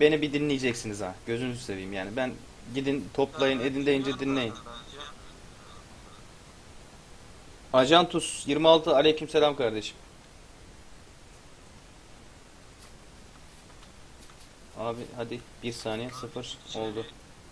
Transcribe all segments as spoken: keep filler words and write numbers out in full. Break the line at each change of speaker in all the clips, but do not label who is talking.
beni bir dinleyeceksiniz ha. Gözünüzü seveyim yani. Ben gidin toplayın edin deyince dinleyin. Ajantus yirmi altı aleykümselam kardeşim. Abi hadi bir saniye sıfır oldu.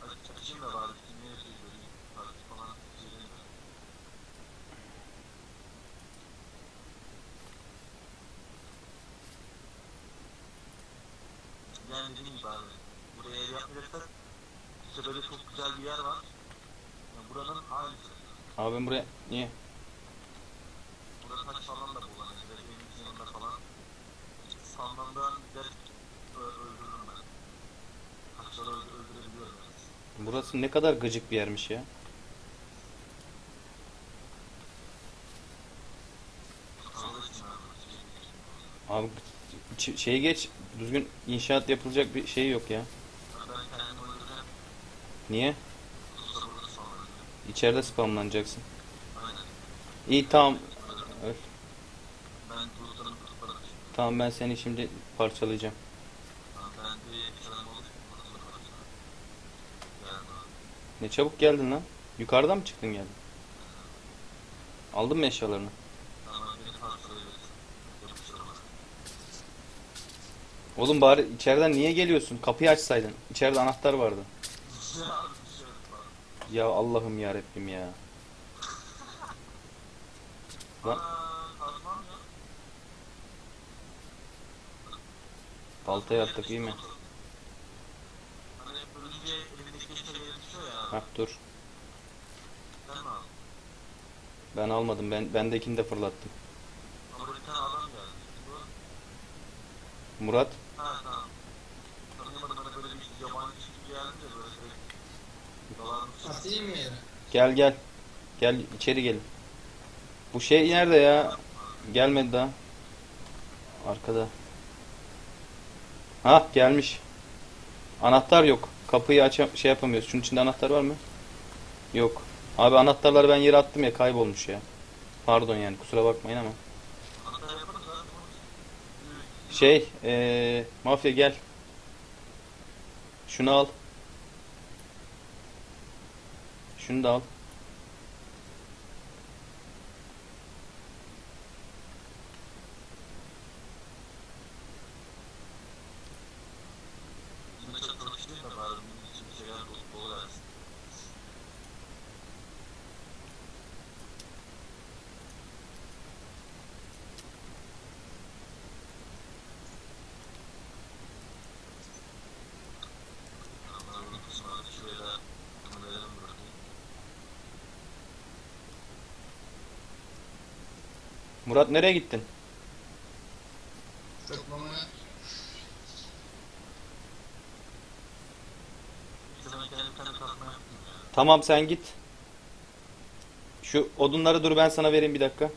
Yani dediğim gibi abi, buraya ev yapmayacaksak işte böyle çok güzel bir yer var. Yani buranın aynısı.
Abi ben buraya niye?
Burada taş falan da kullanıyor. Evimizin yanında falan. Sandaldan gider öldürürüm ben. Taşları öldür öldürebiliyorum yani.
Burası ne kadar gıcık bir yermiş ya. Abi şey geç düzgün inşaat yapılacak bir şey yok ya. Niye? İçeride spamlanacaksın. İyi tamam. Öf. Tamam ben seni şimdi parçalayacağım. Ne çabuk geldin lan. Yukarıdan mı çıktın geldin? Aldın mı eşyalarını? Oğlum bari içeriden niye geliyorsun? Kapıyı açsaydın. İçeride anahtar vardı. Ya Allah'ım ya Rabbim ya. Lan baltaya attık iyi mi? Hah dur. Ben almadım. Ben bendekini de fırlattım. Murat.
Atayım mı yere?
Gel gel. Gel içeri gelin. Bu şey nerede ya? Gelmedi daha. Arkada. Ha gelmiş. Anahtar yok. Kapıyı aç şey yapamıyoruz. Şunun içinde anahtar var mı? Yok. Abi anahtarları ben yere attım ya kaybolmuş ya. Pardon yani kusura bakmayın ama. Şey ee, mafya gel. Şunu al. Şunu da al. Murat nereye gittin?
Toplamaya.
Tamam sen git. Şu odunları dur ben sana vereyim bir dakika.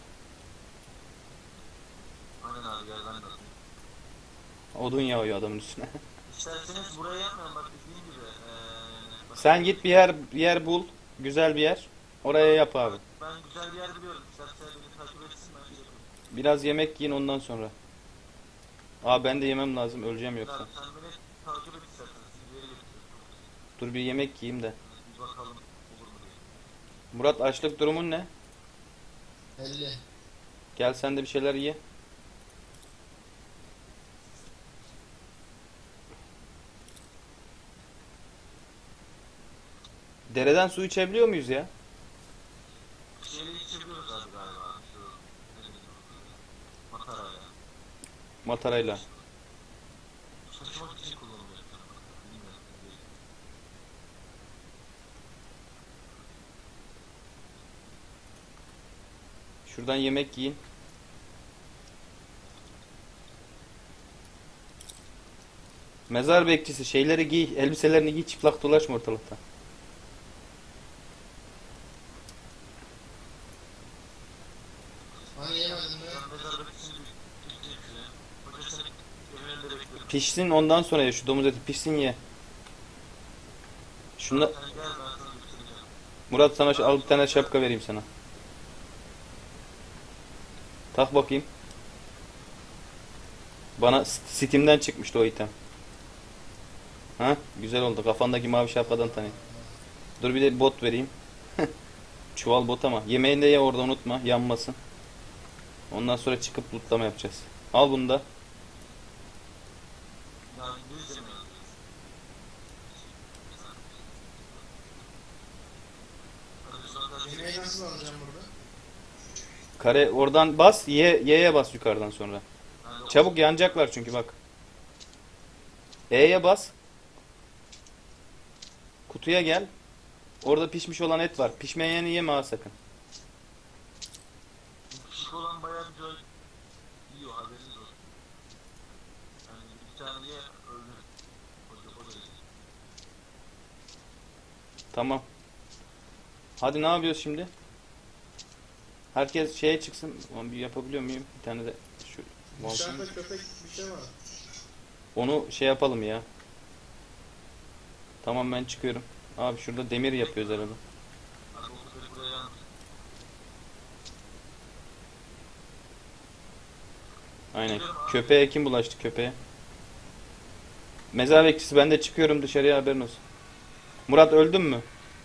Odun yağıyor adamın üstüne.
İsterseniz buraya yapmayalım bak dediğim gibi. Ee,
Sen git bir yer bir yer bul. Güzel bir yer. Oraya yap abi.
Ben güzel bir yer biliyorum. İstersen beni takip etsin ben şey yapayım.
Biraz yemek yiyin ondan sonra. Aa ben de yemem lazım öleceğim yoksa.
Sen, sen beni takip et istersen. Sizi bir yere götürüyorum.
Dur bir yemek yiyeyim de.
Bir bakalım olur mu diye.
Murat açlık durumun ne?
elli.
Gel sen de bir şeyler ye. Dereden su içebiliyor muyuz ya?
Şeyle içebiliyoruz abi galiba. Şu ne bileyim. Matarayla.
Matarayla.
Taşımak için kullanılıyor. Bilmiyorum.
Şuradan yemek yiyin. Mezar bekçisi şeyleri giy, elbiselerini giy, çıplak dolaşma ortalıkta.
Hani yemedin mi?
Ben mezarda bütün bir Hoca seni evinde bekliyorum.
Pişsin ondan sonra ya şu domuz eti pişsin ye. Şunda
Sen gel ben sana göstereceğim.
Murat sana şu- al bir tane şapka vereyim sana. Tak bakayım. Bana Steam'den çıkmıştı o item. Ha, güzel oldu. Kafandaki mavi şapkadan tanıyayım. Dur bir de bot vereyim. Çuval bot ama. Yemeğini de ye orada, unutma. Yanmasın. Ondan sonra çıkıp lootlama yapacağız. Al bunu da.
Yani İngilizce mi yazıyorsun? Hadi sonra
Yemeği nasıl alacağım burada?
Kare oradan bas. Y, Y'ye bas yukarıdan sonra.
Yani
Çabuk yanacaklar çünkü bak. E'ye bas. Kutuya gel. Orada pişmiş olan et var. Pişmeyeni yeme ha sakın.
pişik olan bayağı bir güzel yiyor, haberiniz olsun. Yani bir tane ye öldür. Koca koca ye.
Tamam. Hadi ne yapıyoruz şimdi? Herkes şeye çıksın. Ulan bir yapabiliyor muyum? Bir tane de şu Walking-
Dışarıda köpek bir şey var.
Onu şey yapalım ya. Tamam ben çıkıyorum. Abi şurada demir yapıyoruz herhalde.
Hadi o köpeği buraya yalnız.
Aynen. Köpeğe kim bulaştı köpeğe? Mezar bekçisi, ben de çıkıyorum dışarıya, haberin olsun. Murat öldün mü?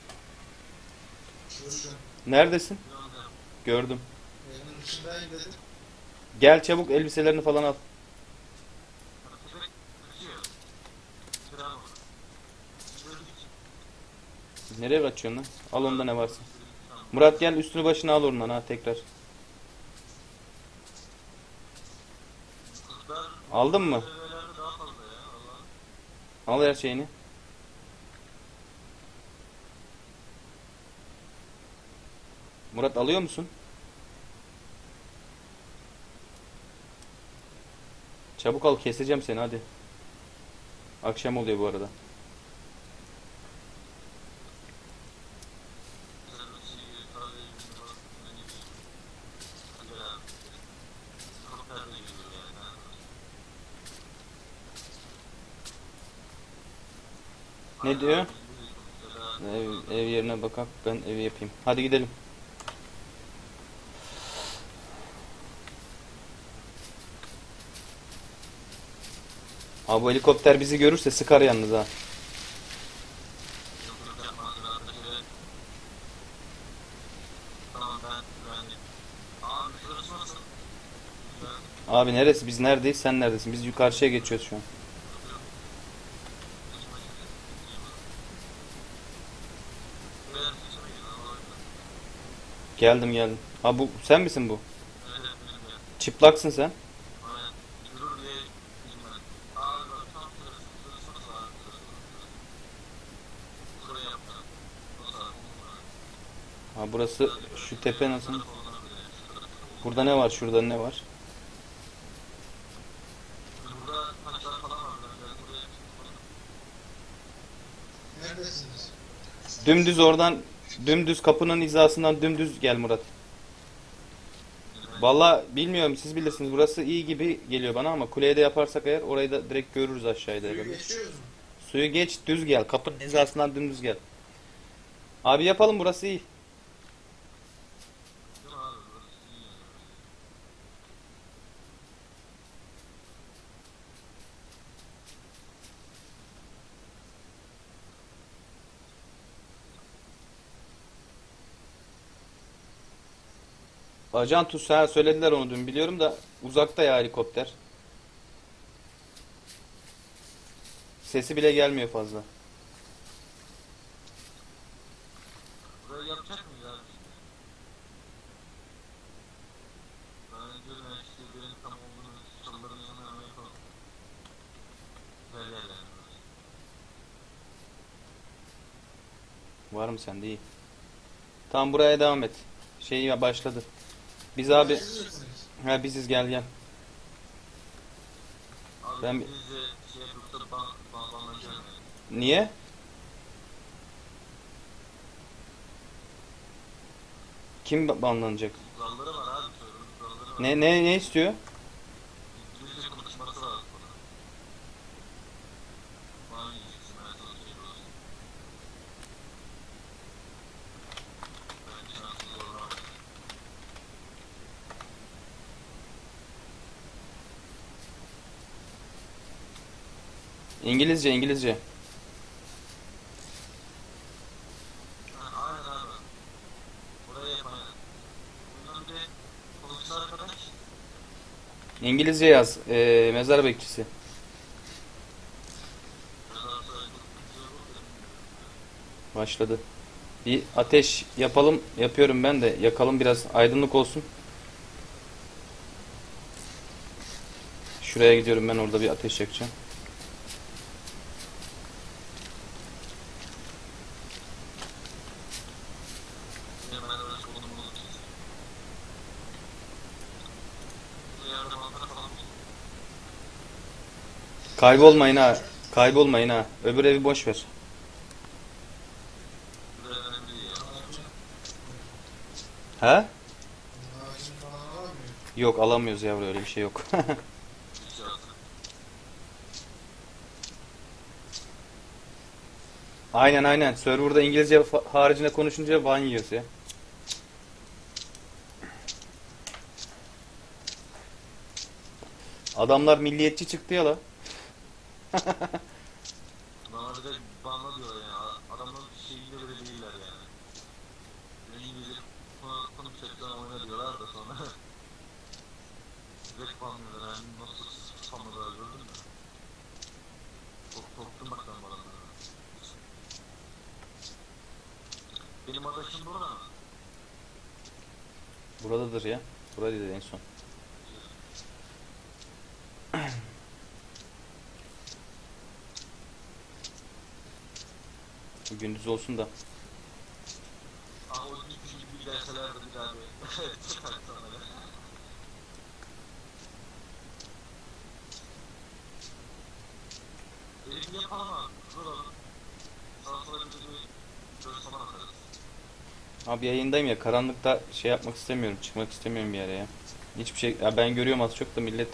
Şurada.
Neredesin?
Bir anda
Gördüm.
Benim dışındayım dedim.
Gel çabuk elbiselerini falan al.
hadi köpek kaçıyor. Sıra mı? Şöyle git.
Nereye kaçıyorsun lan? Al onda ne varsa.
Tamam.
Murat gel üstünü başını al oradan ha tekrar.
Kızlar
Aldın mı?
Böyle daha fazla ya. Allah.
Al her şeyini. Murat alıyor musun? Çabuk al, keseceğim seni hadi. Akşam oluyor bu arada.
Güzel bir şey, tabii, bir bak, ne gibi. Güzel abi. Çok tatlı geliyor yani.
Ne diyor?
Güzel.
Ev, ev yerine bakak, ben evi yapayım. Hadi gidelim. Abi bu helikopter bizi görürse sıkar yalnız ha.
Yok yok yapmaz biraz da şöyle. Tamam ben güvendim. Abi şurası nasıl? Güzel.
Abi neresi? Biz neredeyiz? Sen neredesin? Biz yukarıya geçiyoruz şu an.
Saçma gibi. Buraya saçma gibi. Allah'a emanet.
Geldim geldim. Ha bu sen misin bu?
Evet evet benim ya.
Çıplaksın sen.
Aynen. Yürür diye bilmem. Abi bak tam şurası. Şurası nasıl abi? Şurası nasıl? Şurayı yapma. Nasıl abi?
Ha burası, şu tepe nasıl?
Şurası olduğuna bile. Şurası.
Burada ne var? Şurada ne var?
Burada taşlar falan var. Ben buraya çıkmadım.
Neredesiniz?
Dümdüz oradan, dümdüz kapının hizasından dümdüz gel Murat. Valla bilmiyorum, siz bilirsiniz. Burası iyi gibi geliyor bana ama kuleye de yaparsak eğer orayı da direkt görürüz aşağıda.
Suyu
herhalde.
geçiyoruz mu?
Suyu geç, düz gel. Kapının hizasından dümdüz gel. Abi yapalım, burası iyi.
Değil mi abi? Burası iyi yani.
Ajan Tuz, ha söylediler onu dün, biliyorum da uzakta ya helikopter. Sesi bile gelmiyor fazla.
Burayı yapacak mıyız abi şimdi? Ben diyorum ya işte benim tam olduğunu çalıların yanına hemen yapalım. Güzel yer yani burası.
Var mı sende? İyi. Tamam, buraya devam et. Şey ya başladı. Biz abi,
Siz misiniz?
ha biziz, gel gel.
Abi
Ben-
ben... İngilizce şey yapıp ban, ban, banlanacağım yani.
Niye? Kim ba- banlanacak?
Kuralları var abi sorunun kuralları var.
Ne ne ne istiyor?
İngilizce konuşması lazım bana. Ban yiyeceksin ben sana söylüyorum. Ben şanslı zorlamam.
İngilizce, İngilizce. İngilizce yaz. Ee, mezar bekçisi. Başladı. Bir ateş yapalım. Yapıyorum ben de. Yakalım biraz. Aydınlık olsun. Şuraya gidiyorum, ben orada bir ateş yakacağım.
Yine ben öyle çok olumlu olur ki. Bu yerde manzara falan olur.
Kaybolmayın ha. Kaybolmayın ha. Öbür evi boş ver.
Bu da önemli değil ya.
He?
Ağacın falan alamıyor.
Yok, alamıyoruz yavru, öyle bir şey yok.
Hiç yazdı.
Aynen aynen. Server'da İngilizce fa- haricinde konuşunca ban yiyoruz ya. Adamlar milliyetçi çıktı ya la.
Bana bir de banla diyor ya. Adamlar şeyinde bile değiller yani. Beni gidip konuk çekten oyna diyorlar da sonra. Direkt banlıyorlar yani. Nasıl sanmadılar gördün mü? Çok korktum bak ben bana. Benim adaşım burada mı?
Buradadır ya. Buradaydı en son. Gündüz olsun da.
Ah o gitmiş gibi gelseler de bir daha bir çıkar sana be. Elini yapalım abi. Duralım. Sana sonra bir de bir göz falan atarız.
Abi yayındayım ya, karanlıkta şey yapmak istemiyorum. Çıkmak istemiyorum bir yere ya. Hiçbir şey ya, ben görüyorum az çok da millet.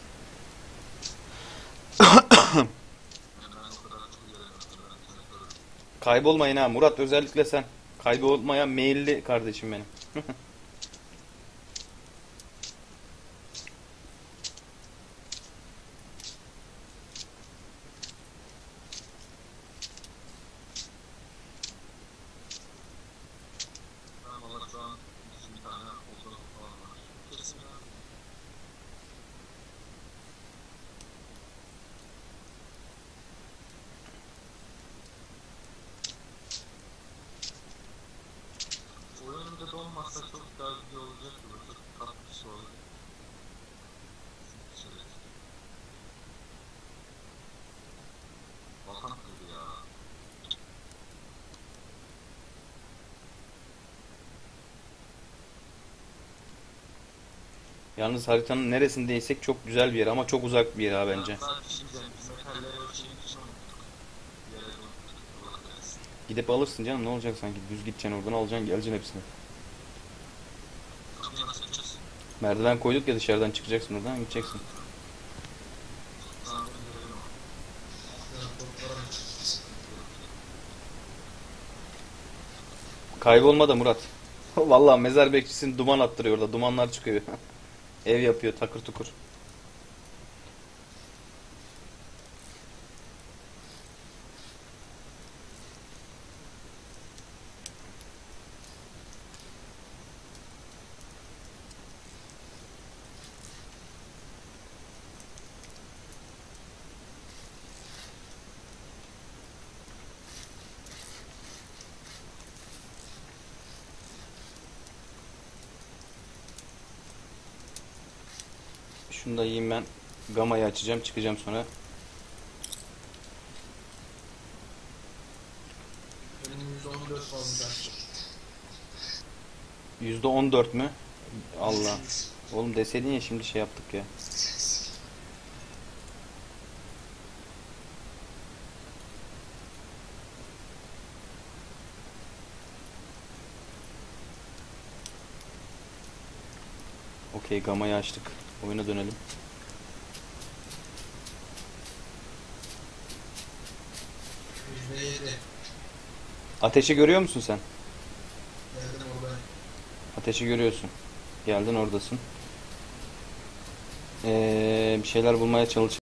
Yani ben o kadar çok ilerlemedim. Ben seni görürüm.
Kaybolmayın ha Murat, özellikle sen. Kaybolmaya meyilli kardeşim benim.
Ben valla şu an bizim bir tane fotoğraf falan var. Kesin ya. Oyun bir de donmazsa çok daha iyi olacak. Burası tatlı bir şey olacak. Şöyle. Bakan gibi ya.
Yalnız haritanın neresindeysek çok güzel bir yer ama çok uzak bir yer ha bence.
Ben sadece şimdi biz metalleri o şeyin için unuttuk. Bir yere unuttuk. Allah kahretsin.
Gidip alırsın canım, ne olacak sanki, düz gideceksin oradan alacaksın geleceksin hepsini.
Kapıyı nasıl açacağız?
Merdiven koyduk ya, dışarıdan çıkacaksın oradan gideceksin.
Tamam benim görevim o.
Raporlara mı çıkacağız?
Kaybolma da Murat. Vallahi mezar bekçisini duman attırıyor orada, dumanlar çıkıyor. Ev yapıyor takır tukur. Şunu da yiyeyim ben. Gamayı açacağım, çıkacağım sonra.
Benim yüz on dört olacak.
yüzde on dört mü? Allah. Oğlum deseydin ya, şimdi şey yaptık ya. Okey, gamayı açtık. Oyuna dönelim.
yüzde yedi.
Ateşi görüyor musun sen?
Geldim orada.
Ateşi görüyorsun. Geldin, oradasın. Ee, bir şeyler bulmaya çalış.